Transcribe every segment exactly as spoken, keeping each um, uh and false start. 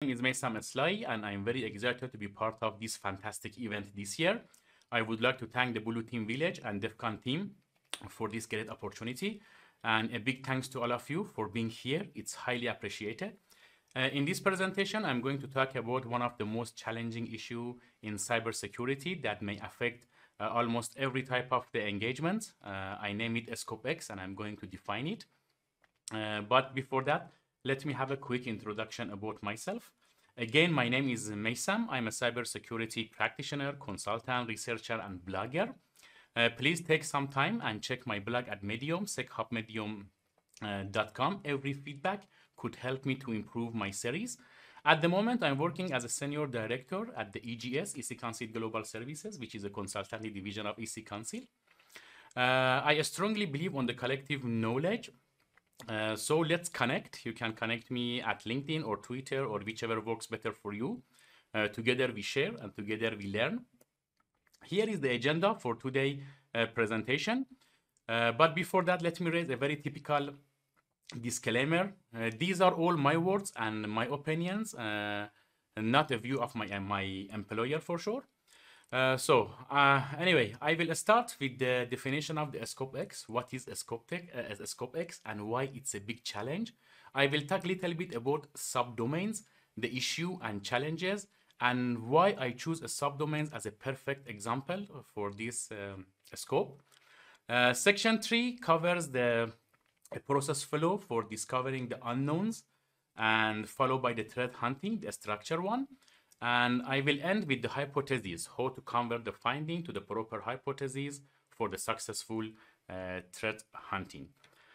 name is Meisam Eslahi, and I'm very excited to be part of this fantastic event this year. I would like to thank the Blue Team Village and DEFCON team for this great opportunity. And a big thanks to all of you for being here. It's highly appreciated. Uh, in this presentation, I'm going to talk about one of the most challenging issues in cybersecurity that may affect uh, almost every type of the engagement. Uh, I name it Scope X, and I'm going to define it. Uh, but before that, let me have a quick introduction about myself. Again, my name is Meisam. I'm a cybersecurity practitioner, consultant, researcher, and blogger. Uh, please take some time and check my blog at Medium, sec hub medium dot com. Every feedback could help me to improve my series. At the moment, I'm working as a senior director at the E G S, E C Council Global Services, which is a consultancy division of E C Council. Uh, I strongly believe on the collective knowledge. Uh, so let's connect. You can connect me at LinkedIn or Twitter or whichever works better for you. Uh, together we share and together we learn. Here is the agenda for today's uh, presentation. Uh, but before that, let me raise a very typical disclaimer. Uh, these are all my words and my opinions, uh, not a view of my, uh, my employer for sure. Uh, so uh, anyway, I will start with the definition of the Scope X. What is a Scope, tech, uh, a Scope X and why it's a big challenge. I will talk a little bit about subdomains, the issue and challenges, and why I choose a subdomains as a perfect example for this um, scope. Uh, section three covers the a process flow for discovering the unknowns, and followed by the threat hunting, the structure one. And I will end with the hypothesis, how to convert the finding to the proper hypothesis for the successful uh, threat hunting.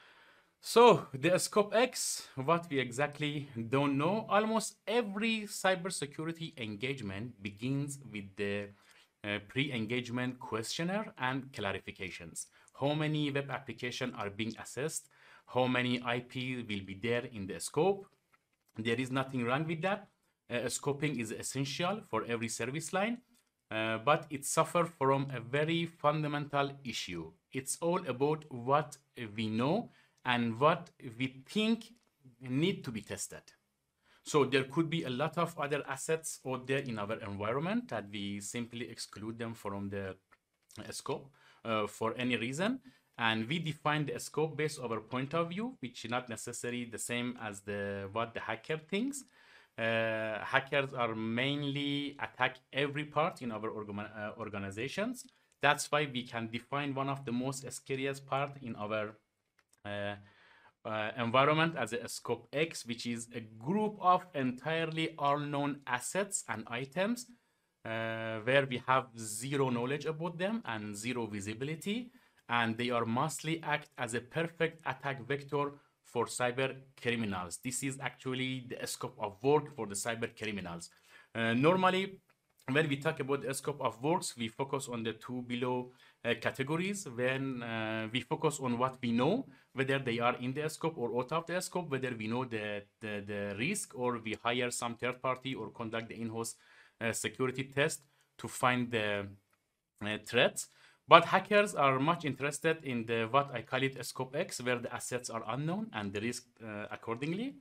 So the Scope X, what we exactly don't know. Almost every cybersecurity engagement begins with the uh, pre-engagement questionnaire and clarifications. How many web applications are being assessed? How many I P will be there in the scope? There is nothing wrong with that. Uh, scoping is essential for every service line, uh, but it suffers from a very fundamental issue. It's all about what we know and what we think need to be tested. So there could be a lot of other assets out there in our environment that we simply exclude them from the uh, scope uh, for any reason. And we define the scope based on our point of view, which is not necessarily the same as the what the hacker thinks. Uh, hackers are mainly attack every part in our organ uh, organizations. That's why we can define one of the most scariest part in our uh, uh, environment as a Scope X, which is a group of entirely unknown assets and items uh, where we have zero knowledge about them and zero visibility, and they are mostly act as a perfect attack vector for cyber criminals. This is actually the scope of work for the cyber criminals. Uh, normally, when we talk about the scope of works, we focus on the two below uh, categories. When uh, we focus on what we know, whether they are in the scope or out of the scope, whether we know the, the, the risk, or we hire some third party or conduct the in-house uh, security test to find the uh, threats. But hackers are much interested in the what I call it a Scope X, where the assets are unknown and the risk uh, accordingly.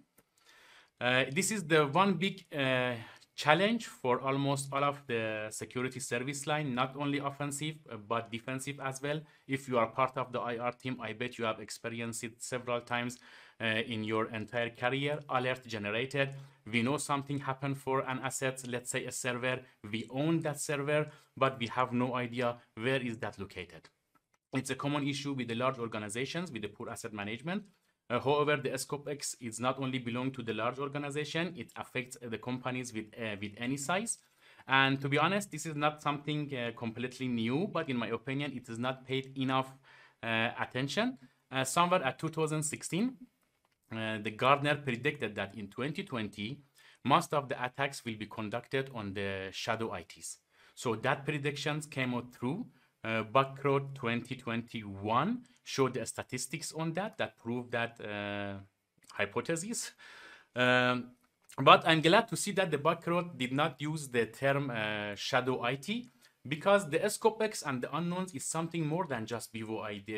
Uh, this is the one big uh, challenge for almost all of the security service line, not only offensive, uh, but defensive as well. If you are part of the I R team, I bet you have experienced it several times uh, in your entire career. Alert generated. We know something happened for an asset, let's say a server. We own that server, but we have no idea where is that located. It's a common issue with the large organizations with the poor asset management. Uh, however, the Scope X is not only belong to the large organization, it affects uh, the companies with, uh, with any size. And to be honest, this is not something uh, completely new, but in my opinion, it is not paid enough uh, attention. Uh, somewhere at two thousand sixteen, uh, the Gartner predicted that in twenty twenty, most of the attacks will be conducted on the shadow I Ts. So that predictions came out through. Uh, Bugcrowd twenty twenty-one showed the statistics on that that proved that uh, hypothesis. Um, but I'm glad to see that the Bugcrowd did not use the term uh, shadow I T, because the Scope X and the unknowns is something more than just B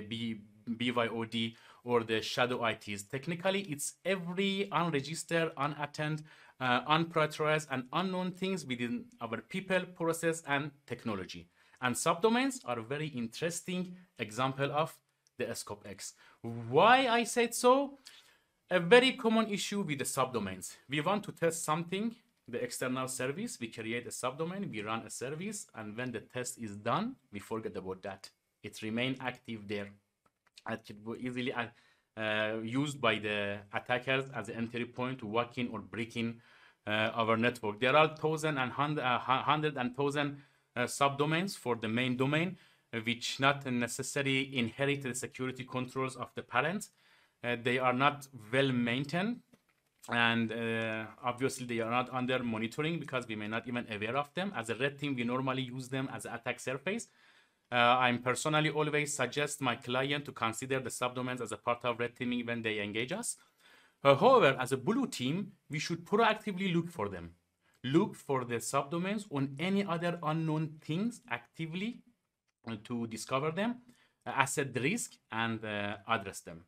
Y O D or the shadow I Ts. Technically, it's every unregistered, unattended, uh, unprioritized and unknown things within our people, process, and technology. And subdomains are a very interesting example of the scope X. Why I said so? A very common issue with the subdomains. We want to test something, the external service, we create a subdomain, we run a service, and when the test is done, we forget about that. It remains active there. It can be easily uh, used by the attackers as an entry point to walk in or break in uh, our network. There are thousand and hundred, uh, hundred and thousand uh, subdomains for the main domain, uh, which not necessarily inherit the security controls of the parent. Uh, they are not well maintained, and uh, obviously they are not under monitoring because we may not even aware of them. As a red team, we normally use them as an attack surface. Uh, I'm personally always suggest my client to consider the subdomains as a part of red teaming when they engage us. Uh, however, as a blue team, we should proactively look for them. Look for the subdomains on any other unknown things actively uh, to discover them, uh, assess the risk, and uh, address them.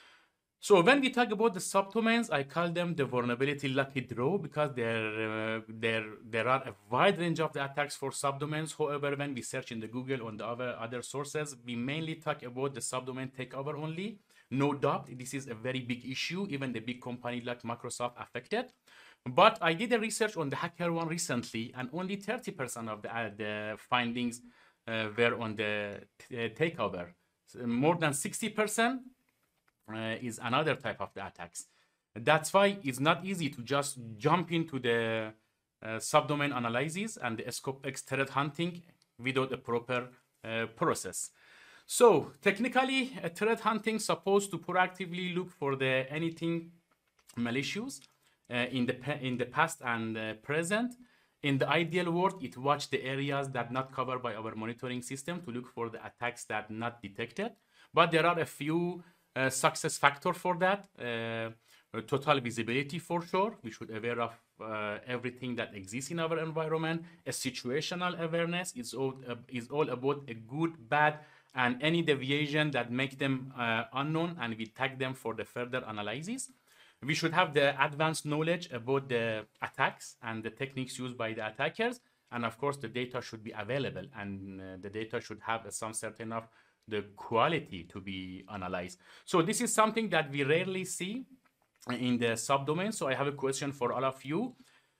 So when we talk about the subdomains, I call them the vulnerability lucky draw because there, uh, there, there are a wide range of the attacks for subdomains. However, when we search in the Google on the other, other sources, we mainly talk about the subdomain takeover only. No doubt, this is a very big issue. Even the big company like Microsoft affected. But I did a research on the HackerOne recently, and only thirty percent of the, uh, the findings uh, were on the uh, takeover. So more than sixty percent Uh, is another type of the attacks. That's why it's not easy to just jump into the uh, subdomain analysis and the scope X threat hunting without a proper uh, process. So technically, a threat hunting supposed to proactively look for the anything malicious uh, in the in the past and uh, present. In the ideal world, it watch the areas that not covered by our monitoring system to look for the attacks that not detected. But there are a few Uh, success factor for that. Uh, total visibility for sure. We should aware of uh, everything that exists in our environment. A situational awareness is all, uh, is all about a good, bad, and any deviation that make them uh, unknown, and we tag them for the further analysis. We should have the advanced knowledge about the attacks and the techniques used by the attackers. And of course, the data should be available, and uh, the data should have some certain of the quality to be analyzed. So this is something that we rarely see in the subdomain. So I have a question for all of you.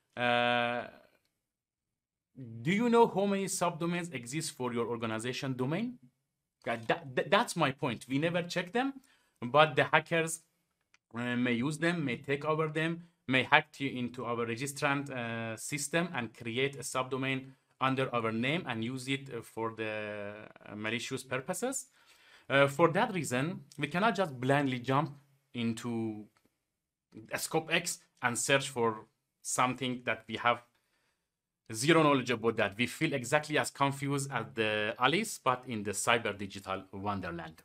Uh, do you know how many subdomains exist for your organization domain? That, that, that's my point. We never check them, but the hackers uh, may use them, may take over them, may hack into our registrant uh, system and create a subdomain under our name and use it for the malicious purposes. Uh, for that reason, we cannot just blindly jump into a scope X and search for something that we have zero knowledge about that. We feel exactly as confused as the Alice, but in the cyber digital wonderland.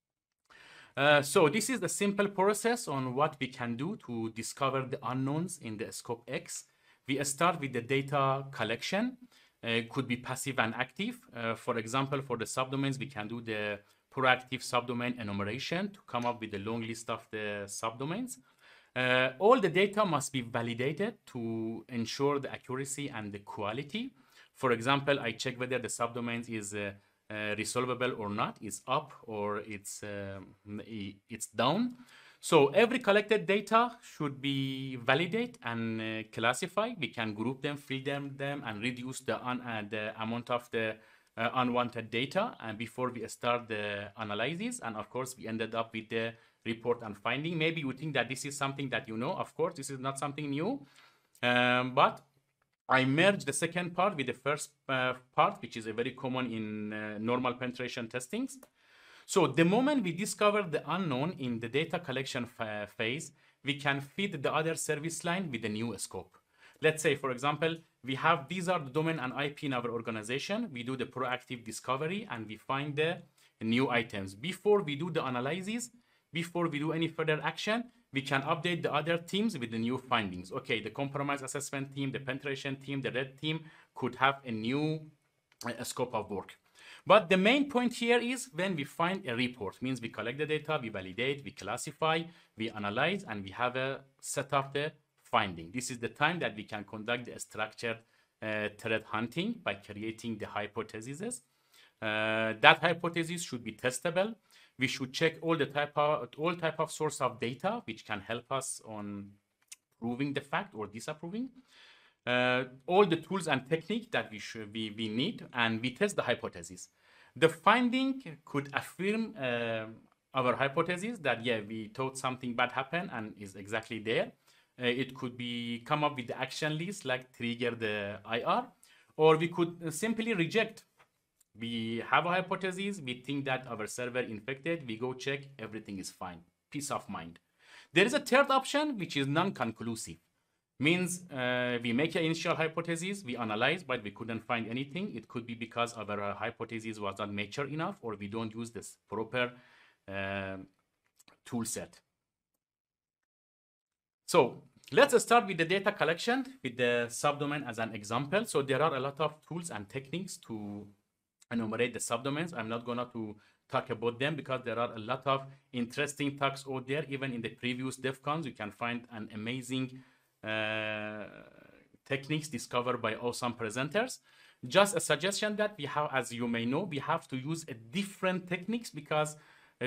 Uh, so this is the simple process on what we can do to discover the unknowns in the scope X. We start with the data collection. Uh, could be passive and active. Uh, for example, for the subdomains, we can do the proactive subdomain enumeration to come up with the long list of the subdomains. Uh, all the data must be validated to ensure the accuracy and the quality. For example, I check whether the subdomains is uh, uh, resolvable or not, it's up or it's, um, it's down. So every collected data should be validated and uh, classified. We can group them, filter them, and reduce the, un uh, the amount of the uh, unwanted data and before we start the analysis. And of course, we ended up with the report and finding. Maybe you think that this is something that you know. Of course, this is not something new. Um, but I merged the second part with the first uh, part, which is a very common in uh, normal penetration testings. So the moment we discover the unknown in the data collection phase, we can feed the other service line with a new scope. Let's say, for example, we have these are the domain and I P in our organization. We do the proactive discovery and we find the new items. Before we do the analysis, before we do any further action, we can update the other teams with the new findings. Okay, the compromise assessment team, the penetration team, the red team could have a new uh, scope of work. But the main point here is when we find a report, means we collect the data, we validate, we classify, we analyze, and we have a set of the finding. This is the time that we can conduct the structured uh, threat hunting by creating the hypotheses. Uh, that hypothesis should be testable. We should check all the type of all type of source of data which can help us on proving the fact or disapproving. Uh, all the tools and technique that we should we, we need, and we test the hypothesis. The finding could affirm uh, our hypothesis that yeah, we thought something bad happened and is exactly there. Uh, it could be come up with the action list like trigger the I R, or we could simply reject. We have a hypothesis, we think that our server infected, we go check, everything is fine, peace of mind. There is a third option which is non-conclusive. Means uh, we make an initial hypothesis, we analyze, but we couldn't find anything. It could be because our uh, hypothesis was not mature enough, or we don't use this proper uh, tool set. So let's start with the data collection with the subdomain as an example. So there are a lot of tools and techniques to enumerate the subdomains. I'm not going to talk about them because there are a lot of interesting talks out there. Even in the previous DEFCONs, you can find an amazing uh, techniques discovered by awesome presenters. Just a suggestion that we have, as you may know, we have to use a different techniques because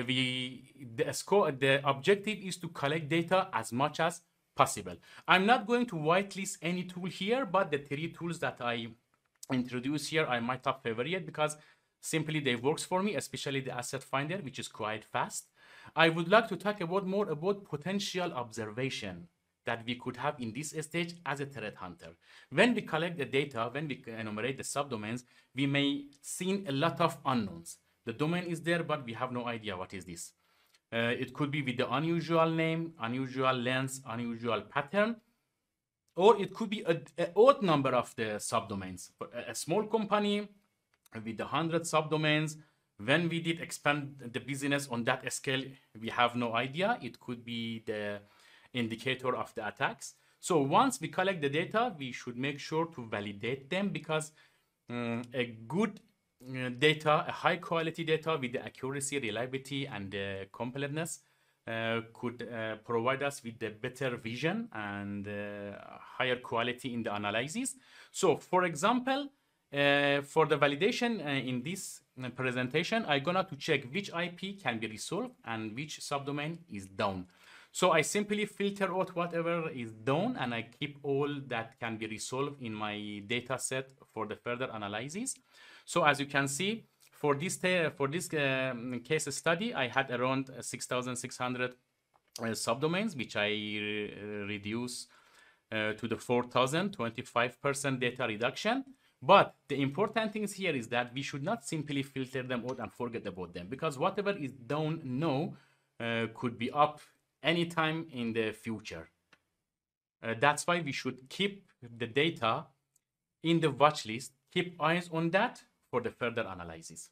we the score the objective is to collect data as much as possible. I'm not going to whitelist any tool here, but the three tools that I introduce here are my top favorite because simply they works for me, especially the asset finder, which is quite fast. I would like to talk about more about potential observation that we could have in this stage as a threat hunter. When we collect the data, when we enumerate the subdomains, we may see a lot of unknowns. The domain is there, but we have no idea what is this. Uh, it could be with the unusual name, unusual length, unusual pattern, or it could be an odd number of the subdomains. For a small company with one hundred subdomains, when we did expand the business on that scale, we have no idea. It could be the indicator of the attacks. So once we collect the data, we should make sure to validate them because um, a good uh, data, a high quality data with the accuracy, reliability, and uh, completeness uh, could uh, provide us with the better vision and uh, higher quality in the analysis. So for example, uh, for the validation uh, in this presentation, I'm gonna to check which I P can be resolved and which subdomain is down. So I simply filter out whatever is down and I keep all that can be resolved in my data set for the further analysis. So as you can see, for this, for this um, case study, I had around six thousand six hundred uh, subdomains, which I re reduce uh, to the four thousand, twenty-five percent data reduction. But the important thing here is that we should not simply filter them out and forget about them, because whatever is down now uh, could be up anytime in the future. Uh, that's why we should keep the data in the watch list, keep eyes on that for the further analysis.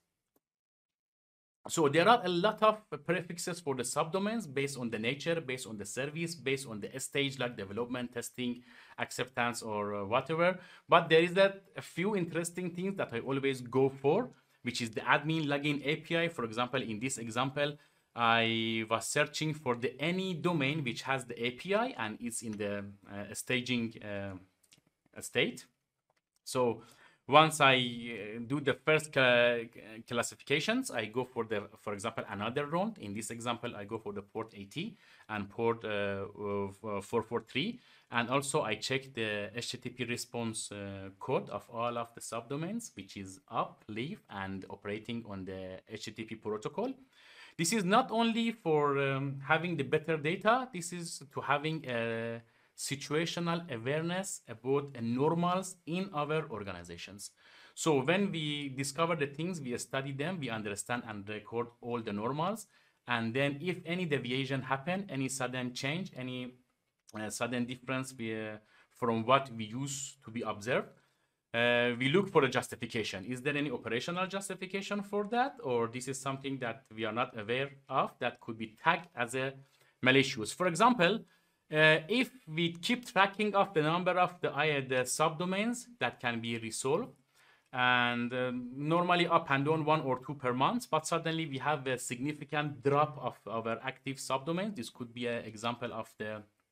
So there are a lot of prefixes for the subdomains based on the nature, based on the service, based on the stage like development, testing, acceptance, or uh, whatever. But there is that a few interesting things that I always go for, which is the admin login A P I. For example, in this example, I was searching for the any domain which has the A P I and it's in the uh, staging uh, state. So once I uh, do the first uh, classifications, I go for the, for example, another round. In this example, I go for the port eighty and port uh, four forty-three. And also I check the H T T P response uh, code of all of the subdomains, which is up, leave, and operating on the H T T P protocol. This is not only for um, having the better data, this is to having a situational awareness about uh, normals in our organizations. So when we discover the things, we study them, we understand and record all the normals. And then if any deviation happen, any sudden change, any uh, sudden difference we, uh, from what we used to be observed, Uh, we look for a justification. Is there any operational justification for that? Or this is something that we are not aware of that could be tagged as a malicious? For example, uh, if we keep tracking of the number of the, uh, the subdomains that can be resolved, and um, normally up and down one or two per month, but suddenly we have a significant drop of our active subdomains. This could be an example of the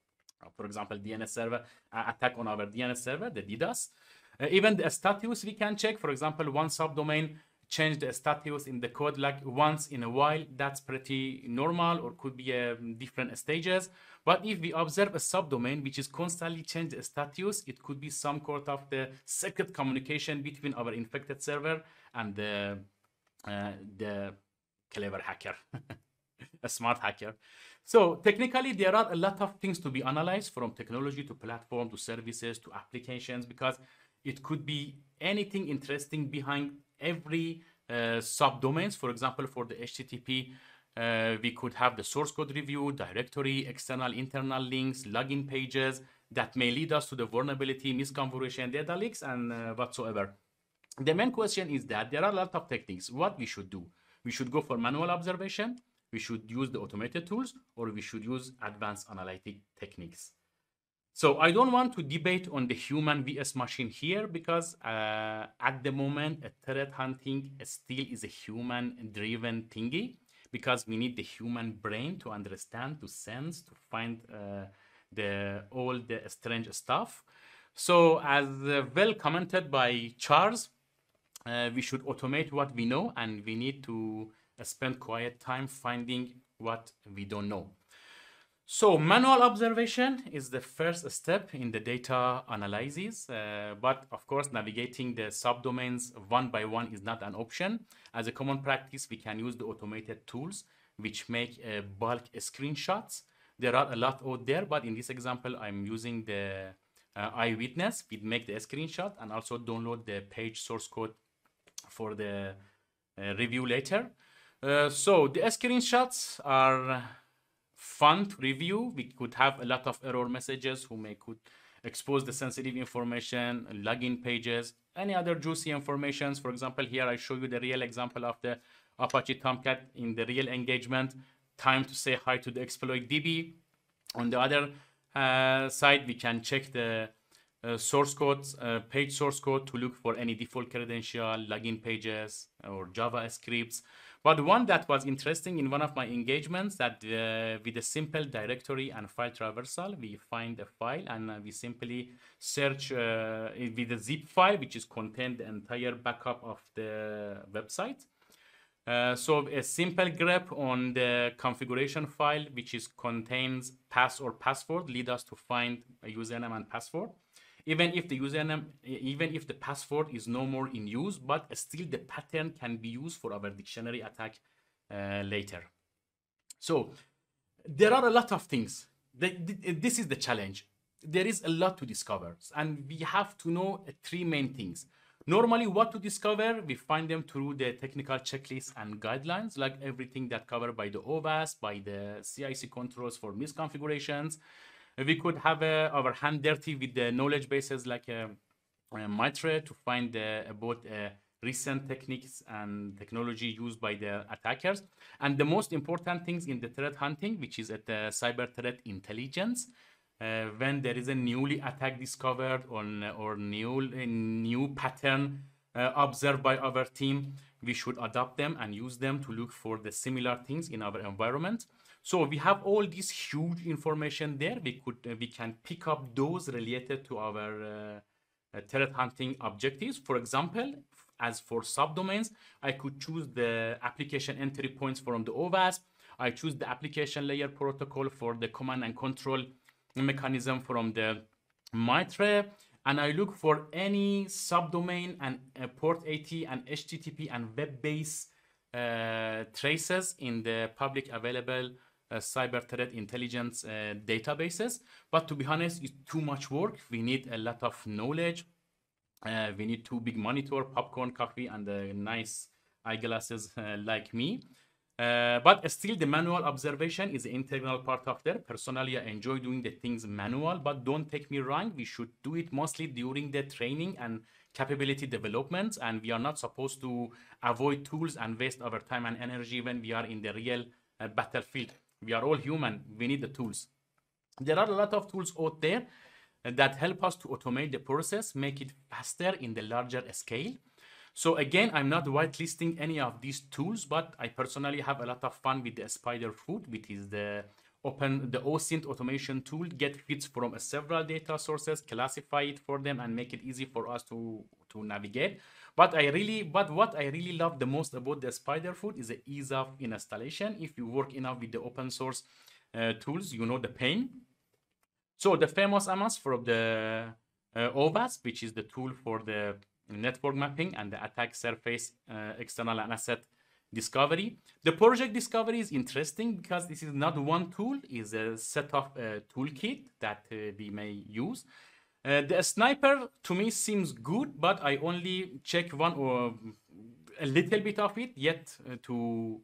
For example, D N S server, uh, attack on our D N S server, the DDoS. Uh, even the status we can check. For example, one subdomain change the status in the code like once in a while. That's pretty normal, or could be um, different stages. But if we observe a subdomain which is constantly change the status, it could be some sort of the secret communication between our infected server and the uh, the clever hacker, a smart hacker. So technically, there are a lot of things to be analyzed, from technology to platform to services to applications, because it could be anything interesting behind every uh, subdomains. For example, for the H T T P, uh, we could have the source code review, directory, external, internal links, login pages that may lead us to the vulnerability, misconfiguration, data leaks, and uh, whatsoever. The main question is that there are a lot of techniques. What we should do? We should go for manual observation, we should use the automated tools, or we should use advanced analytic techniques. So I don't want to debate on the human versus machine here, because uh, at the moment, a threat hunting still is a human-driven thingy, because we need the human brain to understand, to sense, to find uh, the all the strange stuff. So as uh, well commented by Charles, uh, we should automate what we know, and we need to uh, spend quiet time finding what we don't know. So manual observation is the first step in the data analysis, uh, but of course navigating the subdomains one by one is not an option. As a common practice, we can use the automated tools which make uh, bulk screenshots. There are a lot out there, but in this example, I'm using the uh, Eyewitness. We make the screenshot and also download the page source code for the uh, review later. Uh, so the screenshots are fun to review. We could have a lot of error messages who may could expose the sensitive information, login pages, any other juicy informations. For example, here I show you the real example of the Apache Tomcat in the real engagement. Time to say hi to the exploit D B. On the other uh, side, we can check the uh, source codes, uh, page source code to look for any default credential, login pages, or Java scripts. But one that was interesting in one of my engagements, that uh, with a simple directory and file traversal, we find a file and uh, we simply search uh, with a zip file, which is contain the entire backup of the website. Uh, so a simple grep on the configuration file, which is contains pass or password, lead us to find a username and password. Even if the username, even if the password is no more in use, but still the pattern can be used for our dictionary attack uh, later. So there are a lot of things. This is the challenge. There is a lot to discover, and we have to know three main things. Normally, what to discover, we find them through the technical checklists and guidelines, like everything that covered by the O WASP, by the C I C controls for misconfigurations. We could have uh, our hand dirty with the knowledge bases like uh, uh, Mitre to find uh, about uh, recent techniques and technology used by the attackers. And the most important things in the threat hunting, which is at the cyber threat intelligence, uh, when there is a newly attack discovered on, or new, a new pattern uh, observed by our team, we should adopt them and use them to look for the similar things in our environment. So we have all this huge information there. We could uh, we can pick up those related to our uh, uh, threat hunting objectives. For example, as for subdomains, I could choose the application entry points from the O WASP. I choose the application layer protocol for the command and control mechanism from the Mitre, and I look for any subdomain and uh, port eighty and H T T P and web-based uh, traces in the public available Uh, cyber threat intelligence uh, databases. But to be honest, it's too much work. We need a lot of knowledge. Uh, we need two big monitor, popcorn, coffee, and uh, nice eyeglasses uh, like me. Uh, but still, the manual observation is an integral part of there. Personally, I enjoy doing the things manual, but don't take me wrong. We should do it mostly during the training and capability development, and we are not supposed to avoid tools and waste our time and energy when we are in the real uh, battlefield. We are all human. We need the tools. There are a lot of tools out there that help us to automate the process, make it faster in the larger scale. So again, I'm not whitelisting any of these tools, but I personally have a lot of fun with the spider food, which is the open the OSINT automation tool, get feeds from uh, several data sources, classify it for them, and make it easy for us to, to navigate. But I really, but what I really love the most about the Spiderfoot is the ease of installation. If you work enough with the open source uh, tools, you know the pain. So the famous amounts from the uh, O W A S P, which is the tool for the network mapping and the attack surface uh, external and asset discovery. The project discovery is interesting because this is not one tool, it's a set of uh, toolkit that uh, we may use. Uh, the sniper to me seems good, but I only check one or a little bit of it yet uh, to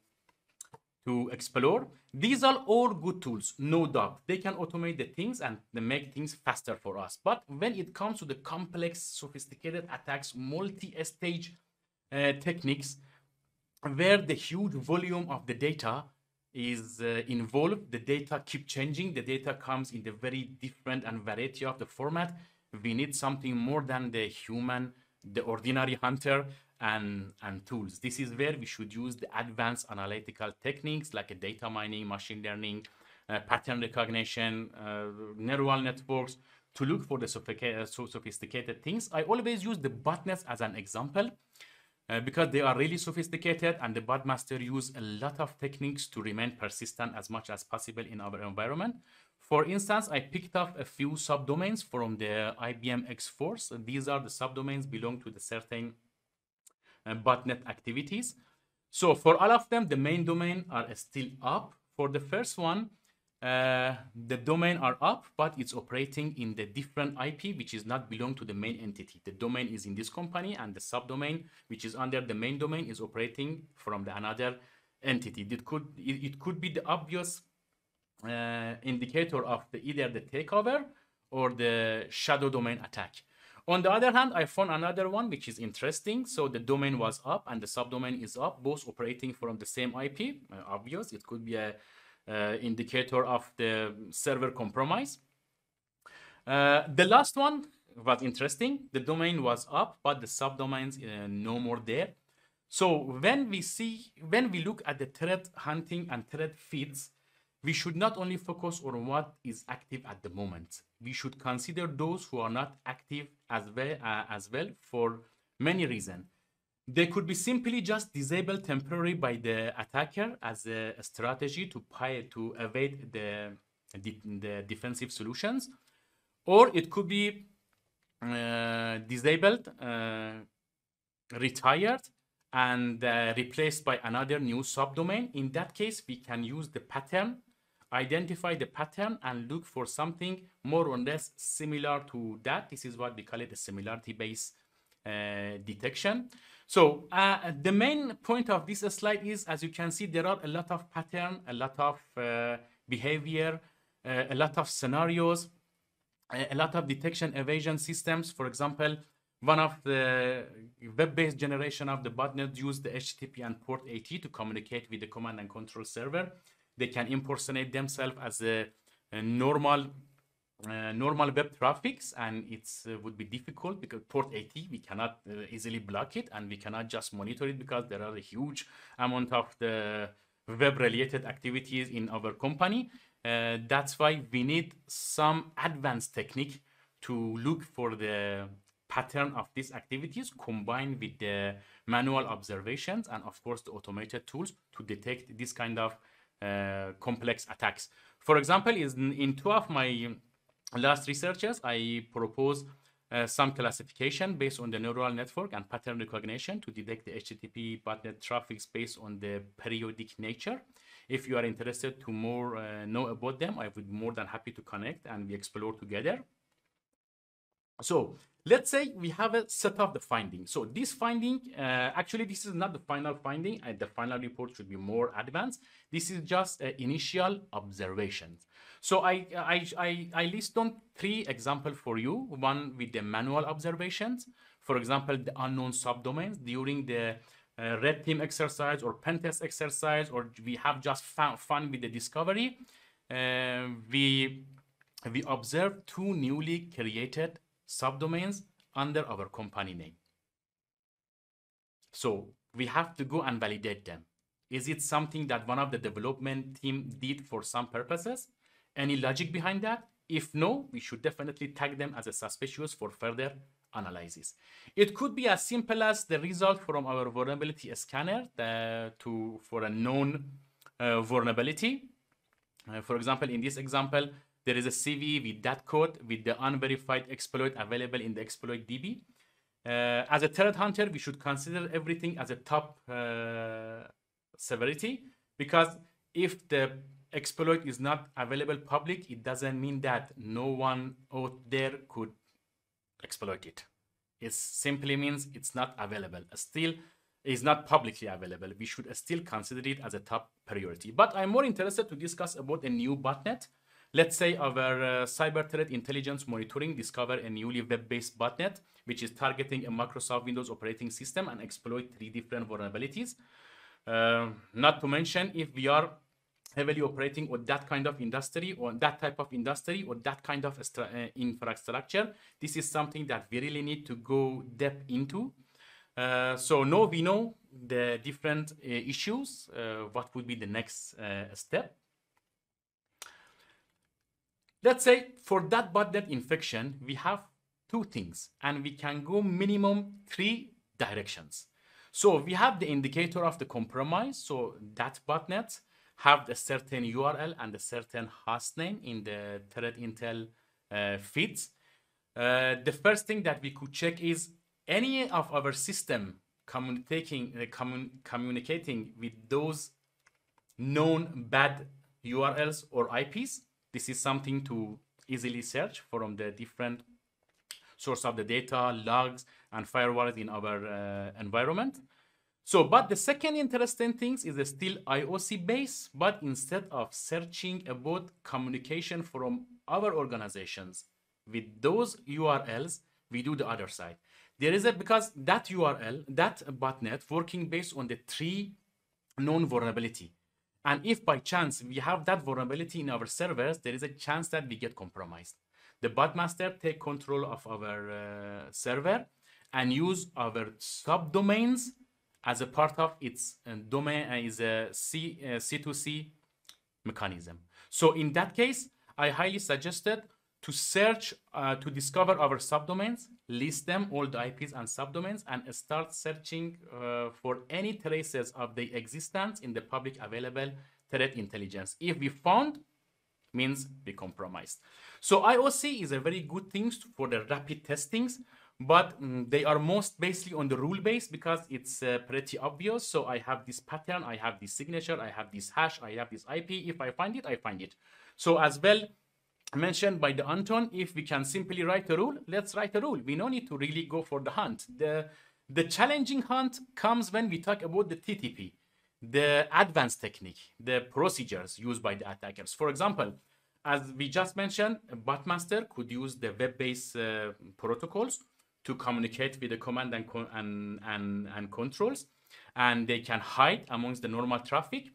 to explore. These are all good tools, no doubt. They can automate the things and they make things faster for us. But when it comes to the complex, sophisticated attacks, multi-stage uh, techniques, where the huge volume of the data is uh, involved, the data keep changing, the data comes in the very different and variety of the format, we need something more than the human, the ordinary hunter, and, and tools. This is where we should use the advanced analytical techniques like a data mining, machine learning, uh, pattern recognition, uh, neural networks to look for the sophisticated, so sophisticated things. I always use the botnets as an example uh, because they are really sophisticated, and the botmaster use a lot of techniques to remain persistent as much as possible in our environment. For instance, I picked up a few subdomains from the I B M X-Force. These are the subdomains belong to the certain uh, botnet activities. So for all of them, the main domain are still up. For the first one, uh, the domain are up, but it's operating in the different I P, which is not belong to the main entity. The domain is in this company, and the subdomain, which is under the main domain, is operating from the another entity. It could, it, it could be the obvious Uh, indicator of the, either the takeover or the shadow domain attack. On the other hand, I found another one which is interesting. So the domain was up and the subdomain is up, both operating from the same I P. Uh, obvious, it could be a uh, indicator of the server compromise. Uh, the last one was interesting. The domain was up, but the subdomains uh, no more there. So when we see, when we look at the threat hunting and threat feeds, we should not only focus on what is active at the moment. We should consider those who are not active as well, uh, as well for many reasons. They could be simply just disabled temporarily by the attacker as a, a strategy to, pay, to evade the, the, the defensive solutions. Or it could be uh, disabled, uh, retired, and uh, replaced by another new subdomain. In that case, we can use the pattern, identify the pattern, and look for something more or less similar to that. This is what we call it a similarity-based uh, detection. So uh, the main point of this slide is, as you can see, there are a lot of pattern, a lot of uh, behavior, uh, a lot of scenarios, a lot of detection evasion systems. For example, one of the web-based generation of the botnet use the H T T P and port eighty to communicate with the command and control server. They can impersonate themselves as a, a normal uh, normal web traffics, and it uh, would be difficult because port eighty, we cannot uh, easily block it, and we cannot just monitor it because there are a huge amount of the web-related activities in our company. Uh, that's why we need some advanced technique to look for the pattern of these activities combined with the manual observations and of course the automated tools to detect this kind of uh, complex attacks. For example, is in, in two of my last researches, I propose uh, some classification based on the neural network and pattern recognition to detect the H T T P botnet traffic based on the periodic nature. If you are interested to more uh, know about them, I would be more than happy to connect and we explore together. So let's say we have a set of the findings. So this finding, uh, actually, this is not the final finding. And the final report should be more advanced. This is just uh, initial observations. So I, I, I, I list on three examples for you. One with the manual observations. For example, the unknown subdomains during the uh, red team exercise or pen test exercise, or we have just fun with the discovery. Uh, we, we observed two newly created subdomains under our company name. So we have to go and validate them. Is it something that one of the development team did for some purposes? Any logic behind that? If no, we should definitely tag them as a suspicious for further analysis. It could be as simple as the result from our vulnerability scanner uh, to for a known uh, vulnerability. Uh, for example, in this example, there is a C V with that code with the unverified exploit available in the exploit D B. Uh, as a threat hunter, we should consider everything as a top uh, severity, because if the exploit is not available public, it doesn't mean that no one out there could exploit it. It simply means it's not available. Still, is not publicly available. We should still consider it as a top priority. But I'm more interested to discuss about a new botnet. Let's say our uh, cyber threat intelligence monitoring discover a newly web-based botnet, which is targeting a Microsoft Windows operating system and exploit three different vulnerabilities. Uh, not to mention, if we are heavily operating on that kind of industry or that type of industry or that kind of uh, infrastructure, this is something that we really need to go depth into. Uh, so now we know the different uh, issues. Uh, what would be the next uh, step? Let's say for that botnet infection, we have two things, and we can go minimum three directions. So we have the indicator of the compromise. So that botnet have a certain U R L and a certain host name in the threat intel uh, feeds. Uh, the first thing that we could check is any of our system communicating, uh, commun communicating with those known bad U R Ls or I Ps. This is something to easily search from the different source of the data, logs, and firewalls in our uh, environment. So, but the second interesting thing is still I O C based, but instead of searching about communication from our organizations with those U R Ls, we do the other side. There is a, because that U R L, that botnet working based on the three known vulnerability. And if by chance we have that vulnerability in our servers, there is a chance that we get compromised. The botmaster take control of our uh, server and use our subdomains as a part of its uh, domain uh, is a C, uh, C two C mechanism. So in that case, I highly suggested to search, uh, to discover our subdomains, list them, all the I Ps and subdomains, and start searching uh, for any traces of the existence in the public available threat intelligence. If we found, means we compromised. So I O C is a very good thing for the rapid testings, but um, they are most basically on the rule base because it's uh, pretty obvious. So I have this pattern, I have this signature, I have this hash, I have this I P. If I find it, I find it. So as well, mentioned by the Anton, if we can simply write a rule, let's write a rule. We don't need to really go for the hunt. The, the challenging hunt comes when we talk about the T T P, the advanced technique, the procedures used by the attackers. For example, as we just mentioned, a botmaster could use the web-based uh, protocols to communicate with the command and, and, and, and controls, and they can hide amongst the normal traffic.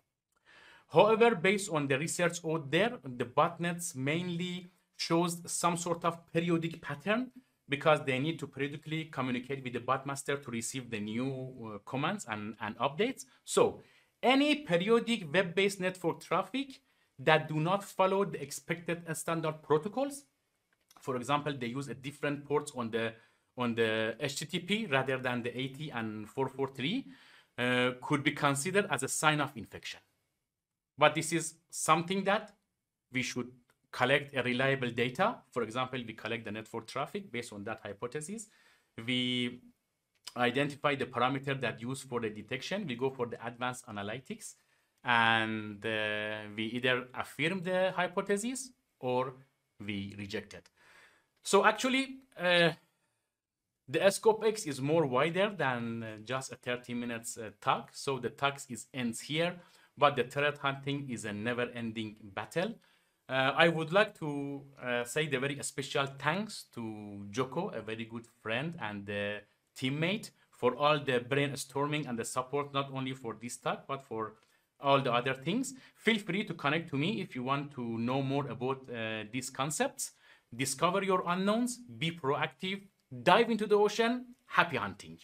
However, based on the research out there, the botnets mainly shows some sort of periodic pattern because they need to periodically communicate with the botmaster to receive the new uh, commands and, and updates. So any periodic web-based network traffic that do not follow the expected standard protocols, for example, they use a different ports on the on the H T T P rather than the eighty and four forty-three, uh, could be considered as a sign of infection. But this is something that we should collect a reliable data. For example, we collect the network traffic based on that hypothesis. We identify the parameter that used for the detection. We go for the advanced analytics, and uh, we either affirm the hypothesis or we reject it. So actually, uh, the scope X is more wider than uh, just a thirty minutes uh, talk. So the talk is ends here. But the threat hunting is a never-ending battle. Uh, I would like to uh, say the very special thanks to Joko, a very good friend and uh, teammate, for all the brainstorming and the support, not only for this talk, but for all the other things. Feel free to connect to me if you want to know more about uh, these concepts. Discover your unknowns, be proactive, dive into the ocean. Happy hunting.